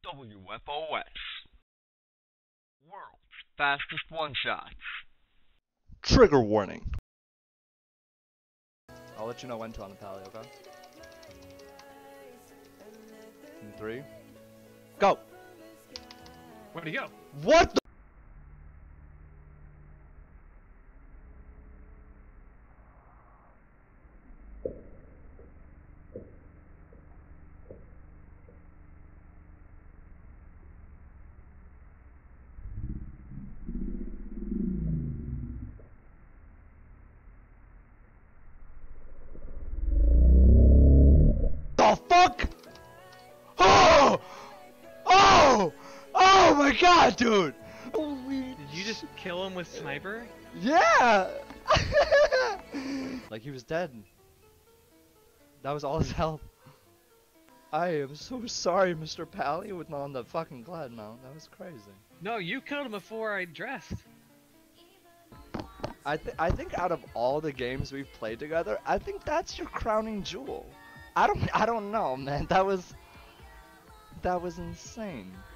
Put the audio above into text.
WFOS. World's fastest one-shots. Trigger warning. I'll let you know when to on the tally, okay? In 3. Go! Where'd he go? What the? The fuck? Oh! Oh! Oh my god, dude! Holy Did you just kill him with sniper? yeah! Like he was dead. That was all his health. I am so sorry, Mr. Pally, with on the fucking glad mount. That was crazy. No, you killed him before I dressed. I think out of all the games we've played together, I think that's your crowning jewel. I don't know, man. That was insane.